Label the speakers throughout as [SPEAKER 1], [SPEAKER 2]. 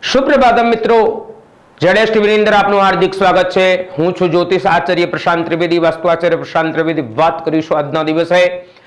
[SPEAKER 1] સુપ્રભાતમ મિત્રો, જેડેશ ટીવીની અંદર આપનું હાર્દિક સ્વાગત છે। હું છું જ્યોતિષ આચાર્ય પ્રશાંત ત્રિવેદી, વાસ્તુ આચાર્ય પ્રશાંત ત્રિવેદી। વાત કરીશું આજના દિવસે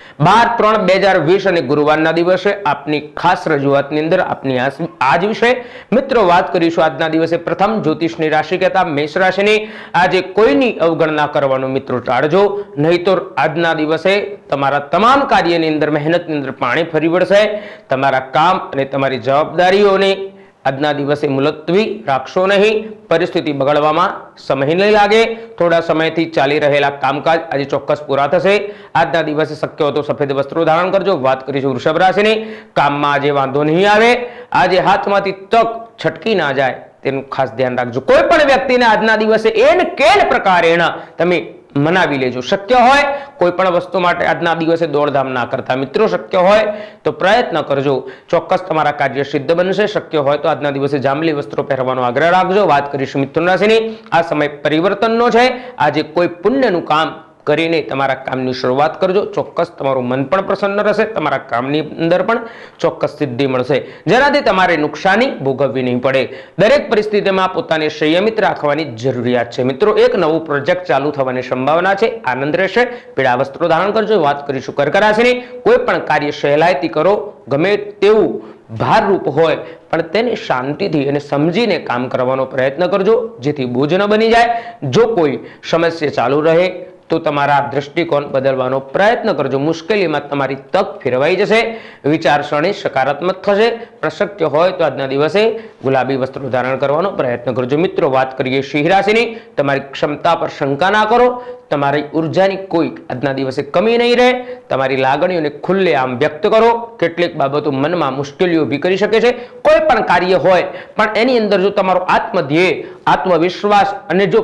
[SPEAKER 1] 12/3/2020 અને ગુરુવારના દિવસે આપની ખાસ રજૂઆતની અંદર આપની આજ વિશે મિત્રો વાત કરીશું। આજના દિવસે પ્રથમ જ્યોતિષની રાશિ કહેતા મેષ રાશિની આજે કોઈની અવગણના કરવાનું મિત્રો ટાળજો, નહીં તો આજના દિવસે તમારા તમામ કાર્યની અંદર મહેનતની અંદર પાણી ફરી વળશે। તમારા કામ અને તમારી જવાબદારીઓને આજના દિવસે મુલતવી રાખશો નહીં, પરિસ્થિતિ બગડવામાં સમય નહીં લાગે। થોડા સમયથી ચાલી રહેલા કામકાજ આજે ચોક્કસ પૂરા થશે। આજના દિવસે શક્ય હોય તો સફેદ વસ્ત્રો ધારણ કરજો। વાત કરીશું વૃષભ રાશિની, કામમાં આજે વાંધો નહીં આવે, આજે હાથમાંથી તક છટકી ના જાય તેનું ખાસ ધ્યાન રાખજો। કોઈ પણ વ્યક્તિને આજના દિવસે એન કેન પ્રકારે તમે મનાવી લેજો। શક્ય હોય કોઈ પણ વસ્તુ માટે આજના દિવસે દોડધામ ના કરતા મિત્રો, શક્ય હોય તો પ્રયત્ન કરજો, ચોક્કસ તમારા કાર્ય સિદ્ધ બનશે। શક્ય હોય તો આજના દિવસે જાંબલી વસ્ત્રો પહેરવાનો આગ્રહ રાખજો। વાત કરીશું મિથુન રાશિની, આ સમય પરિવર્તનનો છે। આજે કોઈ પુણ્યનું કામ કરીને તમારા કામની શરૂઆત કરજો, ચોક્કસ તમારું મન પણ પ્રસન્ન રહેશે, તમારા કામની અંદર પણ ચોક્કસ સિદ્ધિ મળશે, જેનાથી તમારે નુકસાની ભોગવવી નહીં પડે। દરેક પરિસ્થિતિમાં પોતાને સંયમિત રાખવાની જરૂરિયાત છે મિત્રો। એક નવું પ્રોજેક્ટ ચાલુ થવાની સંભાવના છે, આનંદ રહેશે, પીળા વસ્ત્રો ધારણ કરજો। વાત કરીશું કર્ક રાશિની, કોઈ પણ કાર્ય સહેલાઈથી કરો, ગમે તેવું ભારરૂપ હોય પણ તેને શાંતિથી અને સમજીને કામ કરવાનો પ્રયત્ન કરજો, જેથી બોજ ન બની જાય। જો કોઈ સમસ્યા ચાલુ રહે તો તમારા દ્રષ્ટિકોણ બદલવાનો પ્રયત્ન કરજો, મુશ્કેલીમાં તમારી તક ફેરવાઈ જશે, વિચારસરણી સકારાત્મક થશે। પણ શક્ય હોય તો આજના દિવસે ગુલાબી વસ્ત્રો ધારણ કરવાનો પ્રયત્ન કરજો મિત્રો। વાત કરીએ સિંહ રાશિની, તમારી ક્ષમતા પર શંકા ના કરો, તમારી ઉર્જાની કોઈ આજના દિવસે કમી નહીં રહે, તમારી લાગણીઓને ખુલ્લેઆમ વ્યક્ત કરો। કેટલીક બાબતો મનમાં મુશ્કેલીઓ ઊભી કરી શકે છે, કોઈ પણ કાર્ય હોય પણ એની અંદર જો તમારો આત્મધ્યેય, આત્મવિશ્વાસ અને જો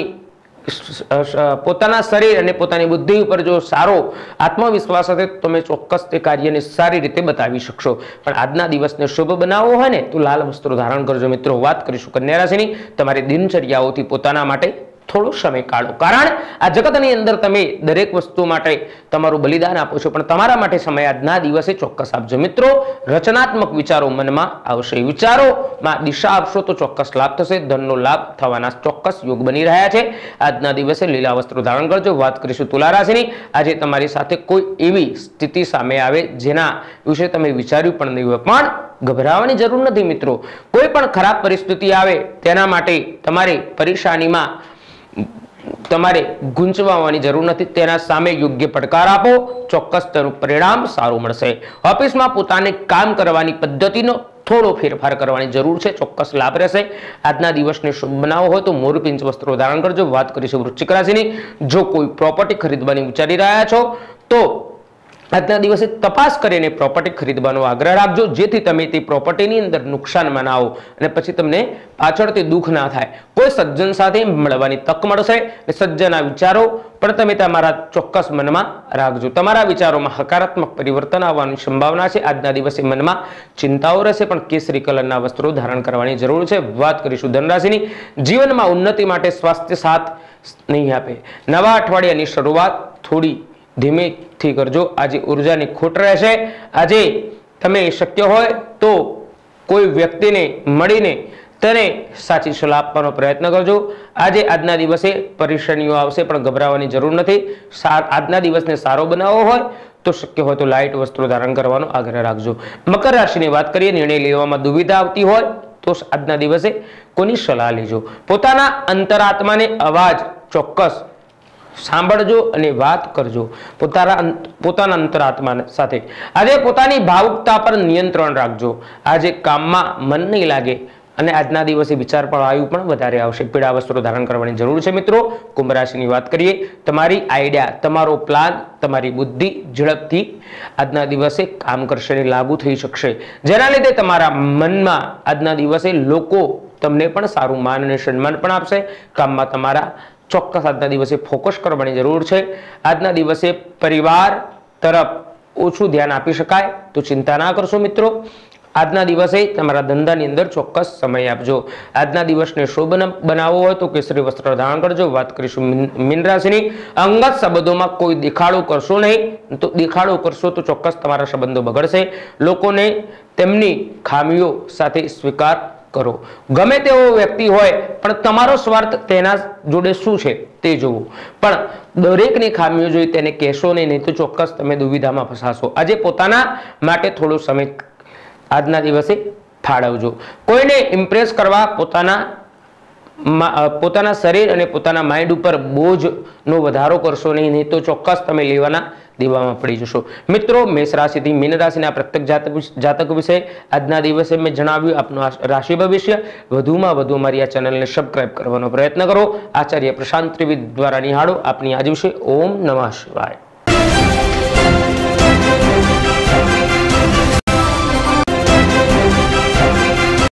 [SPEAKER 1] પોતાના શરીર અને પોતાની બુદ્ધિ ઉપર જો સારો આત્મવિશ્વાસ હશે તો તમે ચોક્કસ તે કાર્યને સારી રીતે બતાવી શકશો। પણ આજના દિવસને શુભ બનાવવો હોય ને તો લાલ વસ્ત્રો ધારણ કરજો મિત્રો। વાત કરીશું કન્યા રાશિની, તમારી દિનચર્યાઓથી પોતાના માટે થોડો સમય કાઢો, કારણ આ જગતની અંદર તમે દરેક વસ્તુ માટે તમારું બલિદાન આપો છો, પણ તમારા માટે સમય આજના દિવસે ચોક્કસ આપજો મિત્રો। રચનાત્મક વિચારો મનમાં આવશે, વિચારોમાં દિશા આપશો તો ચોક્કસ લાભ થશે, ધનનો લાભ થવાના ચોક્કસ યોગ બની રહ્યા છે। આજના દિવસે લીલા વસ્ત્રો ધારણ કરજો। વાત કરીશું તુલા રાશિની, આજે તમારી સાથે કોઈ એવી સ્થિતિ સામે આવે જેના વિશે તમે વિચાર્યું પણ નહીં હોય, પણ ગભરાવાની જરૂર નથી મિત્રો। કોઈ પણ ખરાબ પરિસ્થિતિ આવે તેના માટે તમારે પરેશાનીમાં તમારે ગૂંચવવાની જરૂર નથી, તેના સામે યોગ્ય પડકાર આપો, ચોક્કસ તેનું પરિણામ સારું મળશે। ઓફિસમાં પોતાને કામ કરવાની પદ્ધતિનો થોડો ફેરફાર કરવાની જરૂર છે, ચોક્કસ લાભ રહેશે। આજના દિવસને શુભ બનાવવો હોય તો મોરપીંછ વસ્ત્રો ધારણ કરજો। વાત કરીશું વૃશ્ચિક રાશિની, જો કોઈ પ્રોપર્ટી ખરીદવાની વિચારી રહ્યા છો તો આજના દિવસે તપાસ કરીને પ્રોપર્ટી ખરીદવાનો આગ્રહ રાખજો, જેથી તમે તે પ્રોપર્ટીની અંદર નુકસાનમાં ના આવો અને પછી તમને પાછળથી દુઃખ ના થાય। કોઈ સજ્જન સાથે મળવાની તક મળશે, સજ્જનના વિચારો પણ તમે તમારા ચોક્કસ મનમાં રાખજો। તમારા વિચારોમાં હકારાત્મક પરિવર્તન આવવાની સંભાવના છે। આજના દિવસે મનમાં ચિંતાઓ રહેશે, પણ કેસરી કલરના વસ્ત્રો ધારણ કરવાની જરૂર છે। વાત કરીશું ધન રાશિની, જીવનમાં ઉન્નતિ માટે સ્વાસ્થ્ય સાથ નહીં આપે, નવા અઠવાડિયાની શરૂઆત થોડી ધીમેથી કરજો, આજે ઉર્જાની ખોટ રહેશે। આજે તમે શક્ય હોય તો કોઈ વ્યક્તિને મળીને તેને સાચી સલાહ આપવાનો પ્રયત્ન કરજો। આજે આજના દિવસે પરેશાનીઓ આવશે પણ ગભરાવાની જરૂર નથી। આજના દિવસને સારો બનાવવો હોય તો શક્ય હોય તો લાઇટ વસ્ત્રો ધારણ કરવાનો આગ્રહ રાખજો। મકર રાશિની વાત કરીએ, નિર્ણય લેવામાં દુવિધા આવતી હોય તો આજના દિવસે કોની સલાહ લેજો, પોતાના અંતરાત્માને અવાજ ચોક્કસ સાંભળજો અને વાત કરજો પોતાના અંતરાત્મા સાથે। આજે પોતાની ભાવુકતા પર નિયંત્રણ રાખજો, આજે કામમાં મન નહીં લાગે અને આજના દિવસે વિચાર પણ વાયુ પણ વધારે આવશે। પીળા વસ્ત્રો ધારણ કરવાની જરૂર છે મિત્રો। કુંભ રાશિની વાત કરીએ, તમારી આઈડિયા, તમારો પ્લાન, તમારી બુદ્ધિ ઝડપથી આજના દિવસે કામ કરશે અને લાગુ થઈ શકશે, જેના લીધે તમારા મનમાં આજના દિવસે લોકો તમને પણ સારું માન અને સન્માન પણ આપશે। કામમાં તમારા ચોક્કસ આજના દિવસે ફોકસ કરવાની જરૂર છે। આજના દિવસે પરિવાર તરફ ઓછું ધ્યાન આપી શકાય તો ચિંતા ના કરશો મિત્રો। આજના દિવસે તમારા ધંધાની અંદર ચોક્કસ સમય આપજો। આજના દિવસને શુભ બનાવવો હોય તો કેસરી વસ્ત્ર ધારણ કરજો। વાત કરીશું મીન રાશિની, અંગત સંબંધોમાં કોઈ દેખાડો કરશો નહીં, તો દેખાડો કરશો તો ચોક્કસ તમારા સંબંધો બગડશે, લોકોને તેમની ખામીઓ સાથે સ્વીકાર કરો। ગમે તેવો વ્યક્તિ હોય પણ તમારો સ્વાર્થ તેના જોડે શું છે તે જોવો, પણ દરેકની ખામીઓ જોઈ તેને કહેશો નહીં તો ચોક્કસ તમે દુવિધામાં ફસાશો। આજે પોતાના માટે થોડો સમય આજના દિવસે ફાળવજો। કોઈને ઇમ્પ્રેસ કરવા પોતાના શરીર અને પોતાના માઇન્ડ ઉપર બોજનો વધારો કરશો નહીં તો ચોક્કસ તમે લેવાના દેવામાં પડી જશો। મિત્રો, મેષ રાશિથી મીન રાશિના પ્રત્યેક જાતક વિશે આજના દિવસે મેં જણાવ્યું આપનું રાશિ ભવિષ્ય। વધુમાં વધુ અમારી આ ચેનલને સબસ્ક્રાઇબ કરવાનો પ્રયત્ન કરો। આચાર્ય પ્રશાંત ત્રિવેદી દ્વારા નિહાળો આપની આજ વિશે। ઓમ નમઃ શિવાય।